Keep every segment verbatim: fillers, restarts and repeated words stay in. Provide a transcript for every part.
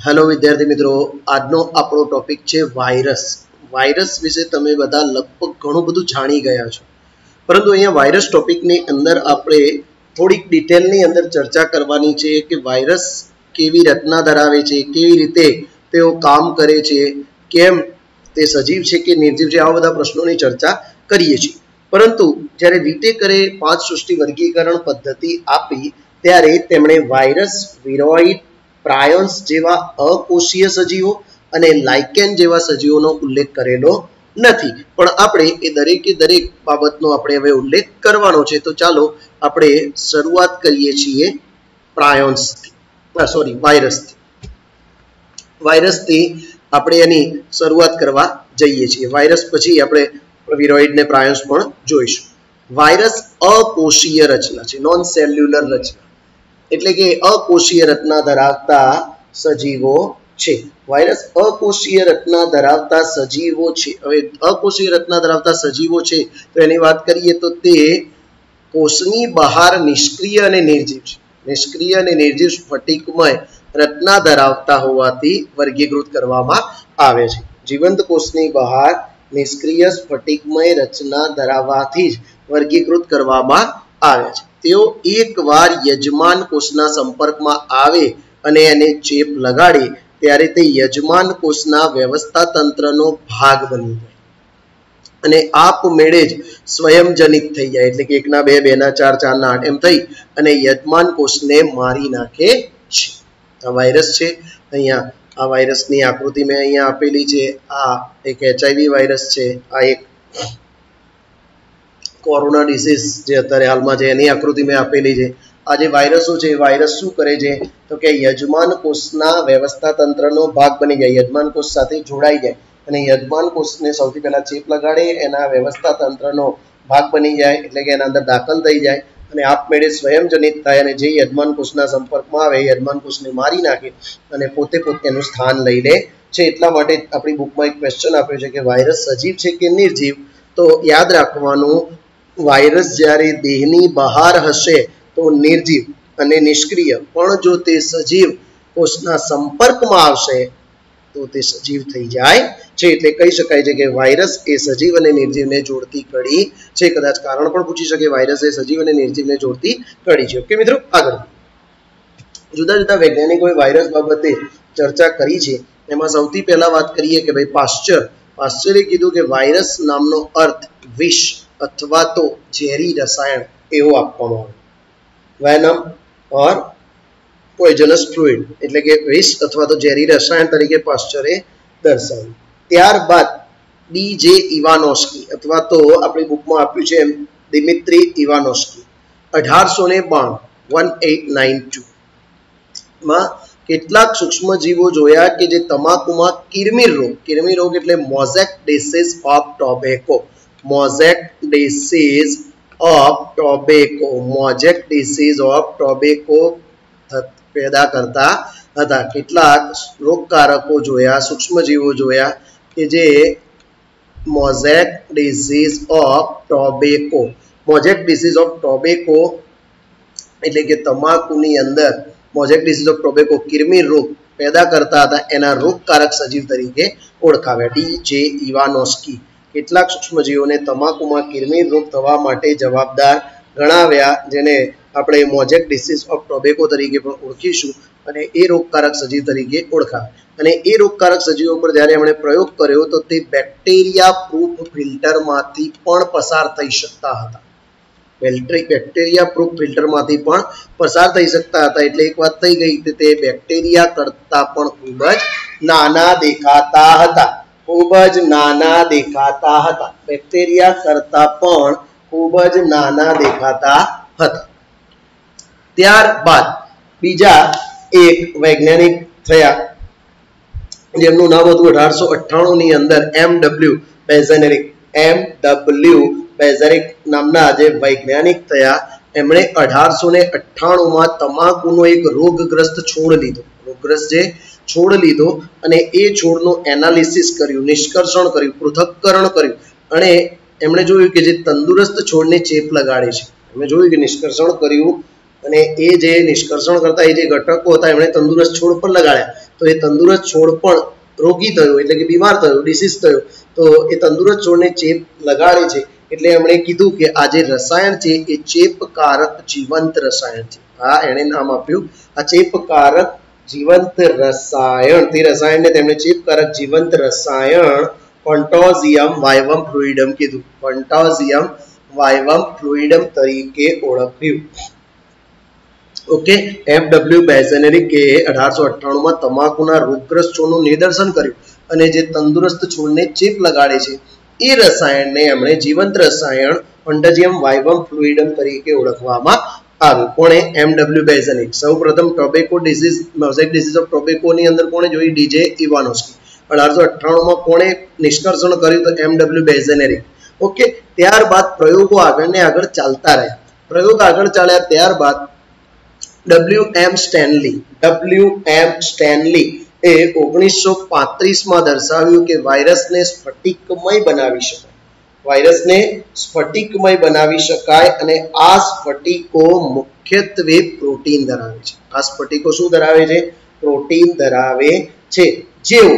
Hello विद्यार्थी मित्रों, આજનો આપણો ટોપિક છે વાયરસ। વાયરસ વિશે તમે બધા લગભગ ઘણું બધું જાણી ગયા છો, પરંતુ અહીંયા વાયરસ ટોપિકની અંદર આપણે થોડીક ડિટેલની અંદર ચર્ચા કરવાની છે કે વાયરસ કેવી રચના ધરાવે છે, કેવી રીતે તેઓ કામ કરે છે, કેમ તે સજીવ છે કે નિર્જીવ છે, આવા બધા પ્રશ્નોની ચર્ચા કરીએ છીએ। પરંતુ જ્યારે વિટેકરે પાંચ સૃષ્ટિ વર્ગીકરણ પદ્ધતિ આપી ત્યારે તેમણે વાયરસ, વિરોઇડ, પ્રાયોન્સ જેવા અકોષીય સજીવો અને લાઇકેન જેવા સજીવોનો ઉલ્લેખ કરેલો નથી, પણ આપણે એ દરેકે દરેક બાબતનો આપણે હવે ઉલ્લેખ કરવાનો છે। તો ચાલો આપણે શરૂઆત કરીએ છીએ પ્રાયોન્સથી, સોરી વાયરસથી। વાયરસથી આપણે એની શરૂઆત કરવા જઈએ છીએ। વાયરસ પછી આપણે વિરોઇડ ને પ્રાયોન્સ પણ જોઈશું। વાયરસ અકોષીય રચના છે, નોન સેલ્યુલર રચના, એટલે કે અકોષીય રચના ધરાવતા સજીવો છે। વાયરસ અકોષીય રચના ધરાવતા સજીવો છે। હવે અકોષીય રચના ધરાવતા સજીવો છે તો એની વાત કરીએ તો તે કોષની બહાર નિષ્ક્રિય અને નિર્જીવ છે। નિષ્ક્રિય અને નિર્જીવ સ્ફટિકમય રચના ધરાવતા હોવાથી વર્ગીકૃત કરવામાં આવે છે। જીવંત કોષની બહાર નિષ્ક્રિય સ્ફટિકમય રચના ધરાવવાથી જ વર્ગીકૃત કરવામાં આવે છે। તેઓ એકવાર યજમાન કોષના સંપર્કમાં આવે અને એને ચેપ લગાડે ત્યારે તે યજમાન કોષના વ્યવસ્થા તંત્રનો ભાગ બની જાય અને આપમેળે જ સ્વયંજનિત થઈ જાય, એટલે કે એકના બે, બેના ચાર, ચારના આઠ એમ થઈ અને યજમાન કોષને મારી નાખે છે। આ વાયરસ છે। અહીંયા આ વાયરસની આકૃતિ મેં અહીંયા આપેલી છે। આ એક એચઆઈવી વાયરસ છે, આ એક કોરોના ડિસીઝ જે અત્યારે હાલમાં છે એની આકૃતિ મેં આપેલી છે। આ જે વાયરસો છે, વાયરસ શું કરે છે તો કે યજમાન કોષના વ્યવસ્થા તંત્રનો ભાગ બની જાય, યજમાન કોષ સાથે જોડાઈ જાય અને યજમાન કોષને સૌથી પહેલા ચેપ લગાડે, એના વ્યવસ્થા તંત્રનો ભાગ બની જાય, એટલે કે એના અંદર દાખલ થઈ જાય અને આપમેળે સ્વયંજનિત થાય અને જે યજમાન કોષના સંપર્કમાં આવે યજમાન કોષને મારી નાખે અને પોતે પોતાનું સ્થાન લઈ લે છે। એટલા માટે આપણી બુકમાં એક ક્વેશ્ચન આપ્યો છે કે વાયરસ સજીવ છે કે નિર્જીવ? તો યાદ રાખવાનું, વાયરસ જ્યારે દેહની બહાર હશે તો નિર્જીવ અને નિષ્ક્રિય, પણ જો તે સજીવ કોષના સંપર્કમાં આવશે તો તે સજીવ થઈ જાય છે। એટલે કહી શકાય છે કે વાયરસ એ સજીવ અને નિર્જીવને જોડતી કડી છે। કદાચ કારણ પણ પૂછી શકે, વાયરસ એ સજીવ અને નિર્જીવને જોડતી કડી છે। ઓકે મિત્રો, આગળ જુદા જુદા વૈજ્ઞાનિકોએ વાયરસ બાબતે ચર્ચા કરી છે। એમાં સૌથી પહેલા વાત કરીએ કે ભાઈ પાશ્ચર પાશ્ચરે કીધું કે વાયરસ નામનો અર્થ વિષ અથવા તો ઝેરી રસાયણ એવો આપવામાં આવે, વેનમ ઓર પોઈઝનસ ફ્લુઇડ, એટલે કે વિષ અથવા તો ઝેરી રસાયણ તરીકે પાશ્ચરે દર્શાવ્યું। ત્યારબાદ ડી જે ઇવાનોસ્કી અથવા તો આપણી બુકમાં આપ્યું છે એમ દિમિત્રી ઇવાનોસ્કી અઢારસો ને બાણું વન એટ નાઇન ટુ માં કેટલાક સૂક્ષ્મજીવો જોયા કે જે તમાકુમાં કિરમિર રોગ, કિરમિર રોગ એટલે mosaic disease of tobacco, mosaic disease of tobacco, mosaic disease of tobacco પેદા કરતા હતા। કેટલાક રોગકારકો જોયા, સૂક્ષ્મજીવો જોયા કે જે mosaic disease of tobacco, mosaic disease of tobacco એટલે કે તમાકુની અંદર મોઝેક ડિસીઝ ઓફ ટોબેકો કિરમિર રોગ પેદા કરતા હતા, એના રોગકારક સજીવ તરીકે ઓળખાવ્યા ડી જે ઇવાનોસ્કી। કેટલાક સૂક્ષ્મજીવોને તમાકુમાં કિરમિર રોગ થવા માટે જવાબદાર ગણાવ્યા, જેને આપણે મોઝેક ડિસીઝ ઓફ ટોબેકો તરીકે પણ ઓળખીશું અને એ રોગકારક સજીવ તરીકે ઓળખાવ્યા। અને એ રોગકારક સજીવો પર જ્યારે એમણે પ્રયોગ કર્યો તો તે બેક્ટેરિયા પ્રૂફ ફિલ્ટરમાંથી પણ પસાર થઈ શકતા હતા, બેક્ટેરિયા પ્રૂફ ફિલ્ટરમાંથી પણ પસાર થઈ શકતા હતા। એટલે એક વાત થઈ ગઈ કે તે બેક્ટેરિયા કરતા પણ ખૂબ જ નાના દેખાતા હતા, ખૂબ જ નાના દેખાતા હતા, બેક્ટેરિયા કરતા પણ ખૂબ જ નાના દેખાતા હતા। ત્યારબાદ બીજા એક વૈજ્ઞાનિક થયા જેમનું નામ હતું અઢારસો અઠ્ઠાણું ની અંદર એમ ડબલ્યુ બેઝેનેરિક, એમ ડબલ્યુ બેઝેરિક નામના જે વૈજ્ઞાનિક થયા, એમણે અઢારસો ને અઠ્ઠાણું માં તમાકુનો એક રોગગ્રસ્ત છોડ લીધો, રોગગ્રસ્ત જે છોડ લીધો અને એ છોડનું એનાલિસિસ કર્યું, નિષ્કર્ષણ કર્યું, પૃથક્કરણ કર્યું અને એમણે જોયું કે જે તંદુરસ્ત છોડને ચેપ લગાડે છે, એમણે જોયું કે નિષ્કર્ષણ કર્યું અને એ જે નિષ્કર્ષણ કરતા એ જે ઘટકો હતા એમણે તંદુરસ્ત છોડ પર લગાડ્યા, તો એ તંદુરસ્ત છોડ પણ રોગી થયો એટલે કે બીમાર થયો, ડિસીઝ થયો, તો એ તંદુરસ્ત છોડને ચેપ લગાડે છે એટલે એમણે કીધું કે આ જે રસાયણ છે એ ચેપકારક જીવંત રસાયણ છે. હા, એણે નામ આપ્યું આ ચેપકારક જીવંત રસાયણ. તે રસાયણને તેમણે ચેપકારક જીવંત રસાયણ ફન્ટોઝિયમ વાયવમ ફ્લુઇડમ કીધું. ફન્ટોઝિયમ વાયવમ ફ્લુઇડમ તરીકે ઓળખ્યું. ઓકે, એફ ડબલ્યુ બેઝેનેરિકે અઢારસો અઠ્ઠાણું માં તમાકુના રોગગ્રસ્ત છોડનું નિદર્શન કર્યું અને જે તંદુરસ્ત છોડને ચેપ લગાડે છે એ રસાયણને એમણે જીવંત રસાયણ ફન્ટોઝિયમ વાયવમ ફ્લુઇડમ તરીકે ઓળખવામાં આવ્યું. કોણે? M W Beijerinck. સૌપ્રથમ tobacco disease mosaic disease of ટોબેકોની અંદર કોણે જોઈ? D J Ivanovsky. અઢારસો અઠ્ઠાણું માં કોણે નિષ્કર્ષણ કર્યું? તો એમ ડબલ્યુ બેઝેનેરિક. ઓકે, ત્યારબાદ પ્રયોગો આગળ ને આગળ ચાલતા રહ્યા. પ્રયોગ આગળ ચાલ્યા ત્યારબાદ W M Stanley W M Stanley એ ઓગણીસો પાંત્રીસ માં દર્શાવ્યું કે વાયરસને સ્ફટિકમય બનાવી શકાય. વાયરસને સ્ફટિકમય બનાવી શકાય અને આ સ્ફટિકો મુખ્યત્વે પ્રોટીન ધરાવે છે. આ સ્ફટિકો શું ધરાવે છે? પ્રોટીન ધરાવે છે, જેઓ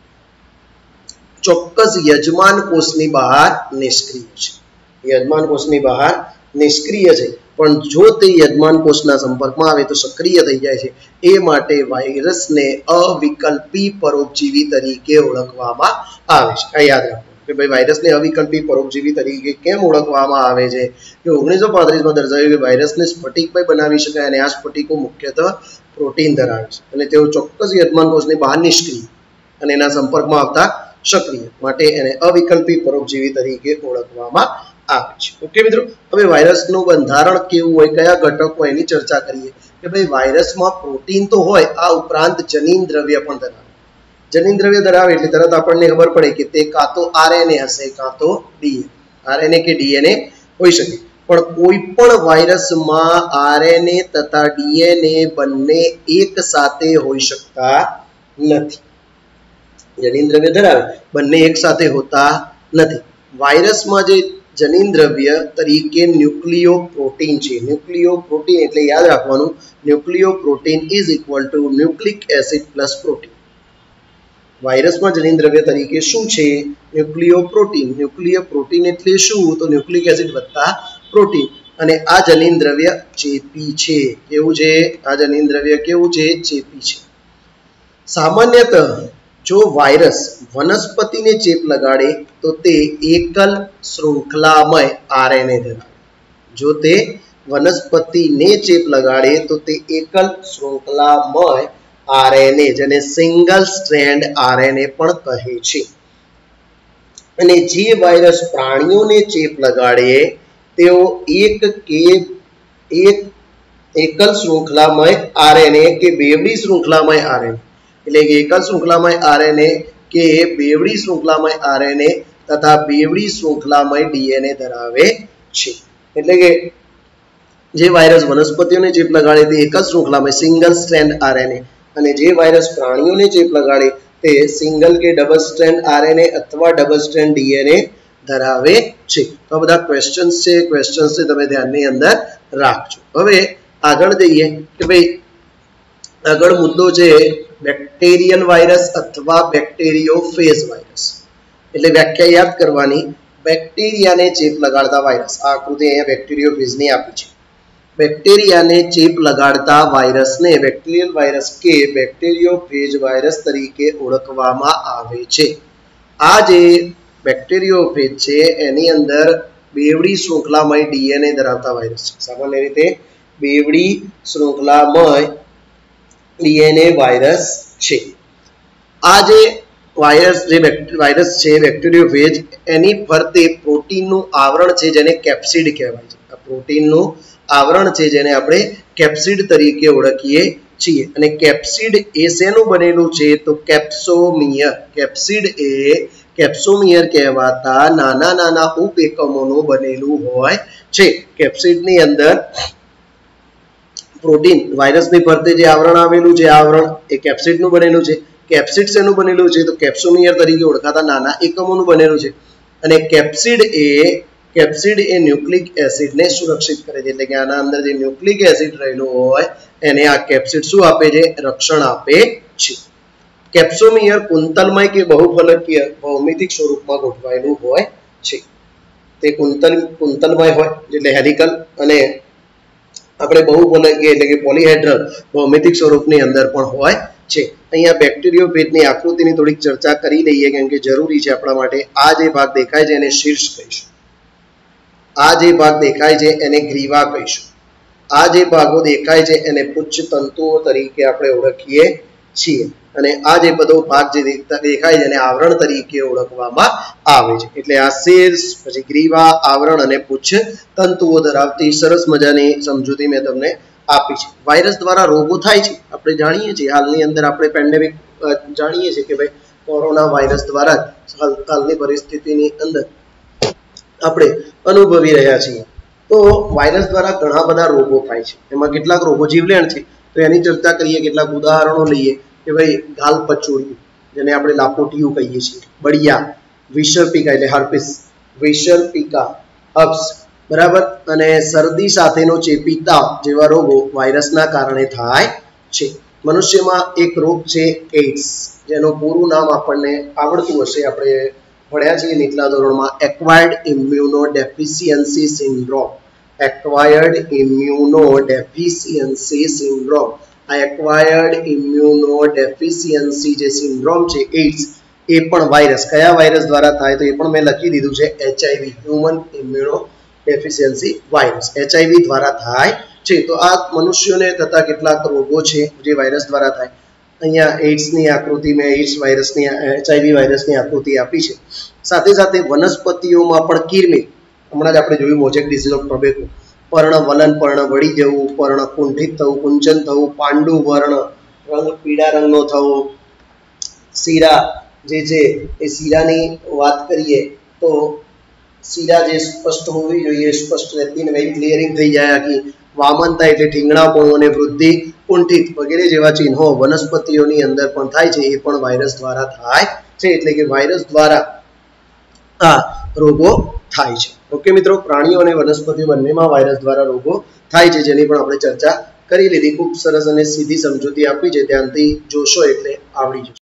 ચોક્કસ યજમાન કોષની બહાર નિષ્ક્રિય છે. યજમાન કોષની બહાર નિષ્ક્રિય છે, પણ જો તે યજમાન કોષના સંપર્કમાં આવે તો સક્રિય થઈ જાય છે. એ માટે વાયરસને અવિકલ્પી પરોપજીવી તરીકે ઓળખવામાં આવે છે. આ યાદ રાખો કે ભાઈ વાયરસને અવિકલ્પી પરોપજીવી તરીકે કેમ ઓળખવામાં આવે છે? કે ઓગણીસો પાંત્રીસ માં દર્શાવ્યું કે વાયરસને સ્ફટિકમય બનાવી શકાય અને આ સ્ફટિકો મુખ્યત્વે પ્રોટીન ધરાવે છે અને તેઓ ચોક્કસ યજમાન કોષની બહાર નિષ્ક્રિય અને એના સંપર્કમાં આવતા સક્રિય, માટે એને અવિકલ્પી પરોપજીવી તરીકે ઓળખવામાં આવે છે. ઓકે મિત્રો, હવે વાયરસનું બંધારણ કેવું હોય, કયા ઘટકો એની ચર્ચા કરીએ. કે ભાઈ વાયરસમાં પ્રોટીન તો હોય, આ ઉપરાંત જનીન દ્રવ્ય પણ ધરાવે. જનીન દ્રવ્ય ધરાવે એટલે તરત આપણને ખબર પડે કે તે કાં તો આરએનએ હશે કાં તો ડીએનએ. આરએનએ કે ડીએનએ હોઈ શકે, પણ કોઈ પણ વાયરસમાં આરએનએ તથા ડીએનએ બંને એક સાથે હોઈ શકતા નથી. જનીન દ્રવ્ય ધરાવે, બંને એક સાથે હોતા નથી. વાયરસમાં જે જનીન દ્રવ્ય તરીકે ન્યુક્લિયો પ્રોટીન છે. ન્યુક્લિયો પ્રોટીન એટલે યાદ રાખવાનું, nucleoprotein is equal to nucleic acid plus protein. વાયરસમાં જનીન દ્રવ્ય તરીકે શું છે? Nucleo protein. ન્યુક્લિયો પ્રોટીન એટલે શું? તો ન્યુક્લિક એસિડ વત્તા પ્રોટીન. અને આ જનીન દ્રવ્ય ચેપી છે. કેવું છે? આ જનીન દ્રવ્ય કેવું છે? ચેપી છે. સામાન્યતઃ જો વાયરસ વનસ્પતિને ચેપ લગાડે તો તે એકલ શૃંખલામય આરએનએ ધરાવે. જો તે વનસ્પતિને ચેપ લગાડે તો તે એકલ શૃંખલામય આરએનએ, જેને સિંગલ સ્ટ્રેન્ડ આરએનએ પણ કહે છે. અને જે વાયરસ પ્રાણીઓને ચેપ લગાડે તેઓ એક કે એક એકલ શૃંખલામય આરએનએ કે બેવડી શૃંખલામય આરએનએ એટલે કે એકલ શૃંખલામય આરએનએ કે બેવડી શૃંખલામય આરએનએ તથા બેવડી શૃંખલામય ડીએનએ ધરાવે છે. એટલે કે જે વાયરસ વનસ્પતિઓને ચેપ લગાડે તે એકલ શૃંખલામય સિંગલ સ્ટ્રેન્ડ આરએનએ અને જે વાયરસ પ્રાણીઓને ચેપ લગાડે તે સિંગલ કે ડબલ સ્ટ્રેન્ડ આરએનએ અથવા ડબલ સ્ટ્રેન્ડ ડીએનએ ધરાવે છે. તો આ બધા ક્વેશ્ચન્સ છે, ક્વેશ્ચન્સ છે તમે ધ્યાનની અંદર રાખજો. હવે આગળ જઈએ કે ભાઈ આગળ મુદ્દો છે બેક્ટેરિયલ વાયરસ અથવા બેક્ટેરિયોફેજ વાયરસ. એટલે વ્યાખ્યા યાદ કરવાની, બેક્ટેરિયાને ચેપ લગાડતા વાયરસ. આ આકૃતિ અહીંયા બેક્ટેરિયોફેજની આપી છે. બેક્ટેરિયાને ચેપ લગાડતા વાયરસને બેક્ટેરિયલ વાયરસ કે બેક્ટેરિયોફેજ વાયરસ તરીકે ઓળખવામાં આવે છે. આ જે બેક્ટેરિયોફેજ છે એની અંદર બેવડી શૃંખલામય ડીએનએ ધરાવતા વાયરસ છે. સામાન્ય રીતે બેવડી શૃંખલામય ડીએનએ વાયરસ છે. આ જે વાયરસ જે વાયરસ છે બેક્ટેરિયોફેજ, એની ફરતે પ્રોટીનનું આવરણ છે જેને કેપ્સિડ કહેવાય છે. આ પ્રોટીનનું આવરણ છે જેને આપણે કેપ્સિડ તરીકે ઓળખીએ છીએ. અને કેપ્સિડ એ શેનું બનેલું છે? તો કેપ્સોમિયર. કેપ્સિડ એ કેપ્સોમિયર કહેવાતા નાના નાના ઉપએકમોનું બનેલું હોય છે. કેપ્સિડની અંદર પ્રોટીન, વાયરસની ફરતે જે આવરણ આવેલું છે આવરણ એ કેપ્સિડનું બનેલું છે. કેપ્સિડ શેનું બનેલું છે? તો કેપ્સોમિયર તરીકે ઓળખાતા નાના એકમોનું બનેલું છે. અને કેપ્સિડ એ કેપ્સિડ એ ન્યુક્લિક એસિડને સુરક્ષિત કરે છે, એટલે કે આના અંદર જે ન્યુક્લિક એસિડ રહેલું હોય એને આ કેપ્સિડ શું આપે છે? રક્ષણ આપે છે. કેપ્સોમિયર કુંતલમય કે બહુફલકીય ભૌમિતિક સ્વરૂપમાં ગોઠવાયેલું હોય છે. તે કુંતલ કુંતલમય હોય એટલે હેલિકલ, અને આપણે બહુફલકીય એટલે કે પોલીહેડ્રલ ભૌમિતિક સ્વરૂપની અંદર પણ હોય છે. અહીંયા બેક્ટેરિયોફેજની આકૃતિની થોડીક ચર્ચા કરી લઈએ, કેમ કે જરૂરી છે આપણા માટે. આ જે ભાગ દેખાય છે એને શીર્ષ કહીશું. આ જે ભાગ દેખાય છે એને ગ્રીવા કહીશું. આ જે ભાગો દેખાય છે એને પુચ્છ તંતુઓ તરીકે આપણે ઓળખીએ છીએ, અને આ જે બધો ભાગ જે દેખાય છે એને આવરણ તરીકે ઓળખવામાં આવે છે. એટલે આ શીર્ષ, પછી ગ્રીવા, આવરણ અને પુચ્છ તંતુઓ ધરાવતી સરસ મજાની સમજૂતી મેં તમને આપી છે. વાયરસ દ્વારા રોગો થાય છે આપણે જાણીએ છીએ. હાલની અંદર આપણે પેન્ડેમિક જાણીએ છીએ કે ભાઈ કોરોના વાયરસ દ્વારા હાલની પરિસ્થિતિની અંદર આપણે અનુભવી રહ્યા છીએ. તો વાયરસ દ્વારા ઘણા બધા રોગો થાય છે. એમાં કેટલાક રોગો જીવલેણ છે, તો એની ચર્ચા કરીએ. કેટલાક ઉદાહરણો લઈએ કે ભાઈ ગાલપચોડિયું, જેને આપણે લાપોટિયું કહીએ છીએ, બળિયા, વિષપિકા એટલે હાર્પિસ, વિષપિકા, અપ્સ, બરાબર, અને શરદી સાથેનો ચેપી તાવ જેવા રોગો વાયરસના કારણે થાય છે. મનુષ્યમાં એક રોગ છે એઇડ્સ, જેનું પૂરું નામ આપણને આવડતું હશે, આપણે ભણ્યા છીએ નીચલા ધોરણમાં, acquired immunodeficiency syndrome. Acquired immunodeficiency syndrome. આ એક્વાયર્ડ ઇમ્યુનો ડેફિશિયન્સી જે સિન્ડ્રોમ છે એઇડ્સ, એ પણ વાયરસ, કયા વાયરસ દ્વારા થાય તો એ પણ મેં લખી દીધું છે, HIV, human immunodeficiency virus, HIV દ્વારા થાય છે. તો આ મનુષ્યોને થતા કેટલાક રોગો છે જે વાયરસ દ્વારા થાય. અહીંયા એઇડ્સની આકૃતિ મેં એઇડ્સ વાયરસની, એચઆઈવી વાયરસની આકૃતિ આપી છે. સાથે સાથે વનસ્પતિઓમાં પણ કીરમિર, હમણાં જ આપણે જોયું મોઝેક ડિસીઝ ઓફ ટોબેકો, પર્ણ વલન, પર્ણ વળી જવું, પર્ણ કુંઠિત થવું, કુંચન થવું, પાંડુ વર્ણ, રંગ પીળા રંગનો થવો, શીરા જે છે એ શીરાની વાત કરીએ તો શીરા જે સ્પષ્ટ હોવી જોઈએ, સ્પષ્ટ રહેતી નહીં, ક્લિયરિંગ થઈ જાય આખી. વામનતા એટલે ઠીંગણાપણું અને વૃદ્ધિ કુંઠિત વગેરે જેવા ચિહ્નો વનસ્પતિઓની અંદર પણ થાય છે, એ પણ વાયરસ દ્વારા થાય છે. એટલે કે વાયરસ દ્વારા આ રોગો થાય છે. ઓકે મિત્રો, પ્રાણીઓ અને વનસ્પતિઓ બંનેમાં વાયરસ દ્વારા રોગો થાય છે, જેની પણ આપણે ચર્ચા કરી લીધી. ખૂબ સરસ અને સીધી સમજૂતી આપી છે, ધ્યાનથી જોશો એટલે આવડી જશે.